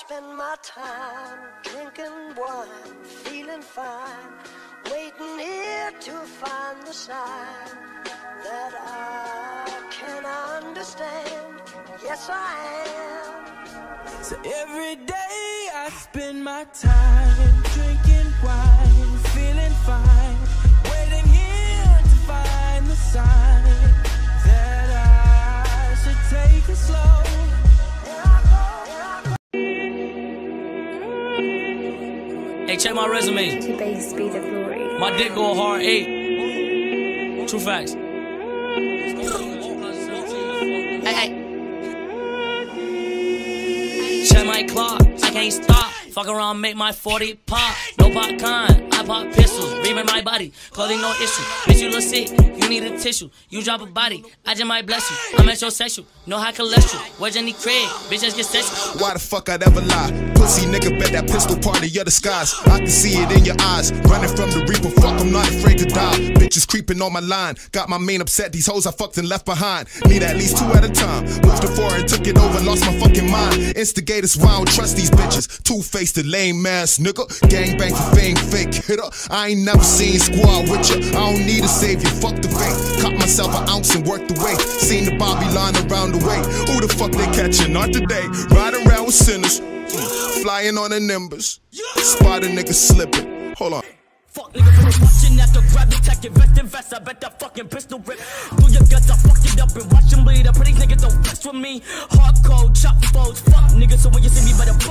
spend my time drinking wine, feeling fine, waiting here to find the sign that I can understand. Yes, I am. So every day I spend my time drinking wine, feeling fine, waiting here to find the sign that I should take it slow. Hey, check my resume. To base speed of glory. My dick go hard 8. True facts. Hey. Check my clock. I can't stop. Fuck around, make my 40 pop. No popcorn, I pop pistols. Reaming my body, clothing no issue. Bitch, you look sick, you need a tissue. You drop a body, I just might bless you. I'm metrosexual, no high cholesterol. Where's Jenny Craig? Bitch, just get sexual. Why the fuck I'd ever lie? Pussy nigga, bet that pistol part of your disguise. I can see it in your eyes. Running from the reaper, fuck, I'm not afraid to die. Bitches creeping on my line. Got my main upset, these hoes I fucked and left behind. Need at least 2 at a time. Moved to 4 and took it over, lost my fucking mind. Instigators, why I don't trust these bitches. Two-faced, the lame ass nigga. Gangbang for fame, fake hitter. I ain't never seen squad with ya. I don't need a savior, fuck the faith. Caught myself an ounce and worked the weight. Seen the Bobby line around the way. Who the fuck they catching? Not today. Riding around with sinners. Flying on the nimbus. Spot a nigga slipping. Hold on. Fuck nigga, been watching after grab the tech, invest, I bet that fucking pistol rip. Do your guts, I fucked it up and watch them bleed. Up, these niggas don't mess with me. Hardcore, chop foes, fuck niggas, so when you see me, better